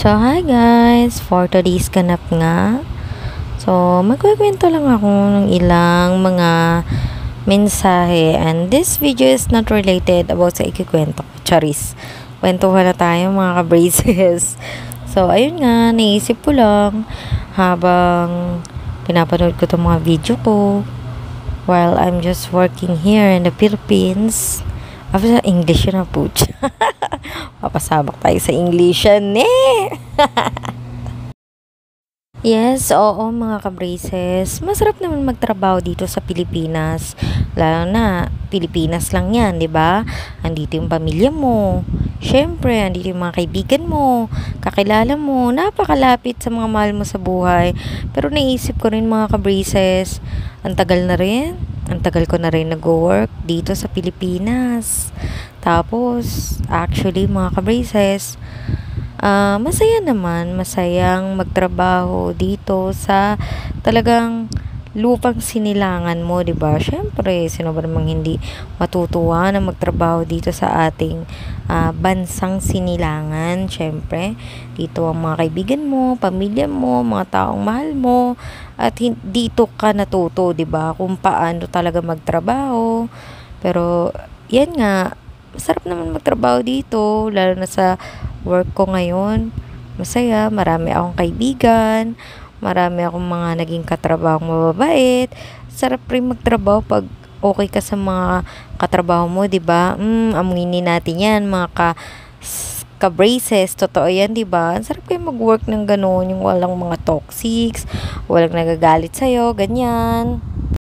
So, hi guys! For today's ganap nga. So, magkukwento lang ako ng ilang mga mensahe. And this video is not related about sa ikikwento ko. Charis. Kwentuhan na tayo mga ka-braces. So, ayun nga, naisip ko lang habang pinapanood ko itong mga video ko while I'm just working here in the Philippines. Sa English na po. Papasabak tayo sa English eh. Yes, oo mga ka-braces. Masarap naman magtrabaho dito sa Pilipinas. Lalo na, Pilipinas lang yan, di ba? Andito yung pamilya mo. Siyempre, andito yung mga kaibigan mo. Kakilala mo. Napakalapit sa mga mahal mo sa buhay. Pero naisip ko rin mga ka-braces, ang tagal na rin. Ang tagal ko na rin nag-work dito sa Pilipinas. Tapos, actually mga ka-braces, masaya naman, masayang magtrabaho dito sa talagang lupang sinilangan mo, 'di ba? Syempre, sino ba namang hindi matutuwa na magtrabaho dito sa ating bansang sinilangan? Syempre, dito ang mga kaibigan mo, pamilya mo, mga taong mahal mo, at dito ka natuto, 'di ba? Kung paano talaga magtrabaho. Pero 'yan nga, masarap naman magtrabaho dito, lalo na sa work ko ngayon. Masaya, marami akong kaibigan, marami akong mga naging katrabahong mababait. Sarap rin magtrabaho pag okay ka sa mga katrabaho mo, 'di ba? Aminin natin 'yan, mga ka-braces, totoo 'yan, 'di ba? Ang sarap kayo mag-work ng gano'n, yung walang mga toxics, walang nagagalit sa iyo, ganyan.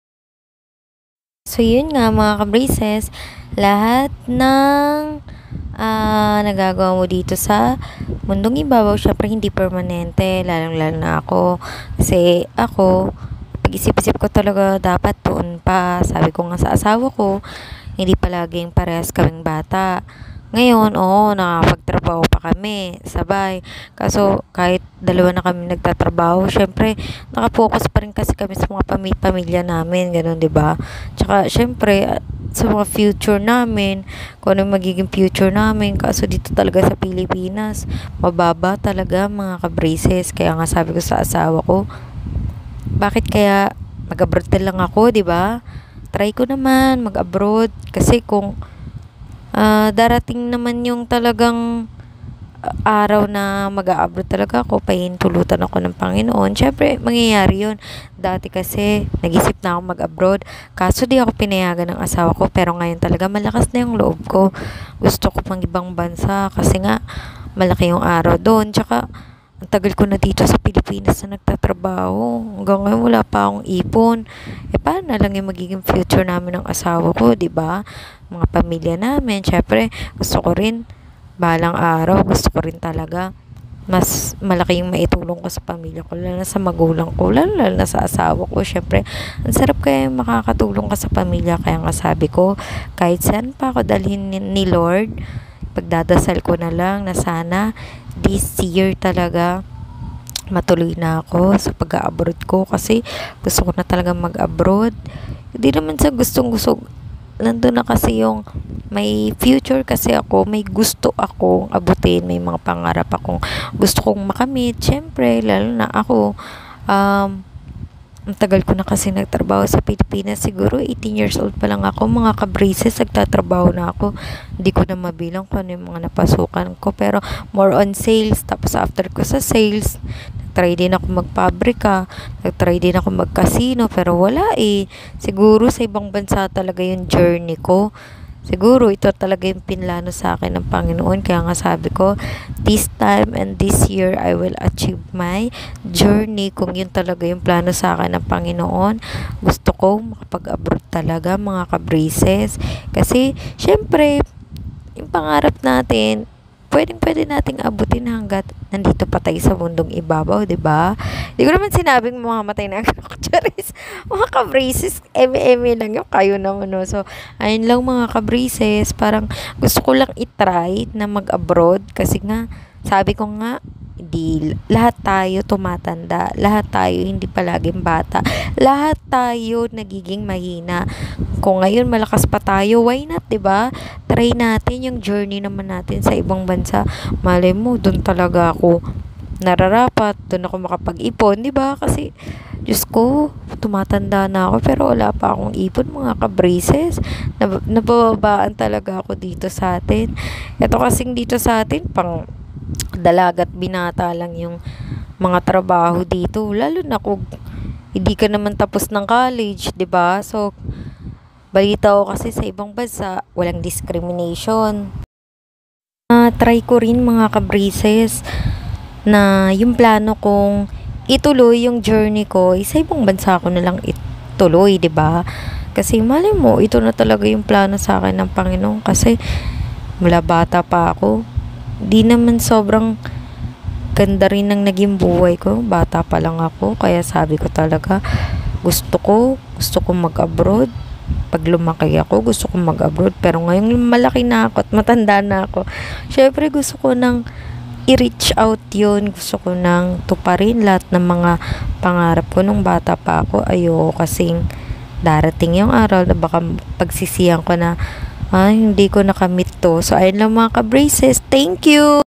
So, yun nga mga ka-braces, lahat ng nagagawa mo dito sa mundong ibabaw, syempre hindi permanente, lalong-lalo na ako. Kasi ako, pag-isip-isip ko talaga, dapat doon pa. Sabi ko nga sa asawa ko, hindi palaging parehas kaming bata. Ngayon, oo, nakapagtrabaho pa kami, sabay. Kaso, kahit dalawa na kami nagtatrabaho, syempre, nakapokus pa rin kasi kami sa mga pamilya namin, ganun, 'di ba? Tsaka, syempre, sa mga future namin, kung ano magiging future namin, kaso dito talaga sa Pilipinas, mababa talaga mga ka-braces. Kaya nga sabi ko sa asawa ko, bakit kaya mag-abroad lang ako, 'di ba? Try ko naman mag-abroad kasi kung darating naman yung talagang araw na mag-a-abroad talaga ako, pahintulutan ako ng Panginoon, syempre mangyayari yun. Dati kasi nag-isip na ako mag-abroad, kaso di ako pinayagan ng asawa ko, pero ngayon talaga malakas na yung loob ko. Gusto ko pang ibang bansa kasi nga malaki yung araw doon. Tsaka ang tagal ko na dito sa Pilipinas na nagtatrabaho. Hanggang ngayon wala pa akong ipon. Paano na lang yung magiging future namin ng asawa ko, 'di ba? Mga pamilya namin. Syempre, gusto ko rin balang araw, gusto ko rin talaga mas malaki yung maitulong ko sa pamilya ko, lalo na sa magulang ko, lalo na sa asawa ko. Syempre, ang sarap kaya makakatulong ka sa pamilya. Kaya nga sabi ko, kahit saan pa ako dalhin ni Lord, pagdadasal ko na lang na sana this year talaga matuloy na ako sa pag-abroad ko, kasi gusto ko na talaga mag-abroad. Hindi naman sa gustong-gusto, nandun na kasi yung may future kasi ako, may gusto akong abutin, may mga pangarap akong gusto kong makamit. Syempre, lalo na ako, ang tagal ko na kasi nagtrabaho sa Pilipinas. Siguro 18 years old pa lang ako, mga ka-braces, nagtatrabaho na ako. Hindi ko na mabilang kung ano yung mga napasukan ko, pero more on sales. Tapos after ko sa sales, nagtry din ako magpabrika, nagtry din ako magkasino, pero wala eh. Siguro sa ibang bansa talaga yung journey ko. Siguro ito talaga yung pinlano sa akin ng Panginoon. Kaya nga sabi ko, this time and this year I will achieve my journey. Kung yun talaga yung plano sa akin ng Panginoon, gusto ko makapag-abroad talaga mga ka-braces. Kasi syempre, yung pangarap natin, pwede nating abutin hanggat nandito pa tayo sa mundong ibabaw, 'di ba? Hindi ko naman sinabing mamamatay na ako, Charis. Mga ka-braces, eme lang yung kayo naman, no? So, ayun lang mga ka-braces, parang gusto ko lang i-try na mag-abroad kasi nga, sabi ko nga, di lahat tayo tumatanda, lahat tayo hindi palaging bata, lahat tayo nagiging mahina. Kung ngayon malakas pa tayo, why not, 'di ba? Try natin yung journey naman natin sa ibang bansa. Malay mo doon talaga ako nararapat, doon ako makapag-ipon, di ba? Kasi, Diyos ko, tumatanda na ako pero wala pa akong ipon mga ka-braces. Nabababaan talaga ako dito sa atin. Ito kasing dito sa atin, pang dalagat binata lang yung mga trabaho dito. Lalo na kung hindi ka naman tapos ng college, di ba? So, balita ko kasi sa ibang bansa, walang discrimination. Try ko rin mga ka-braces na yung plano kong ituloy yung journey ko, sa ibang bansa ko na lang ituloy, 'di ba? Kasi malay mo, ito na talaga yung plano sa akin ng Panginoon kasi mula bata pa ako. Di naman sobrang ganda rin ng naging buhay ko. Bata pa lang ako, kaya sabi ko talaga, gusto ko mag-abroad. Pag lumaki ako, gusto ko mag-abroad. Pero ngayong malaki na ako at matanda na ako, syempre gusto ko nang i-reach out yun. Gusto ko nang tuparin lahat ng mga pangarap ko nung bata pa ako. Ayoko kasing darating yung araw na baka pagsisiyan ko na, hindi ko nakamit to. So, ayun lang mga ka-braces. Thank you!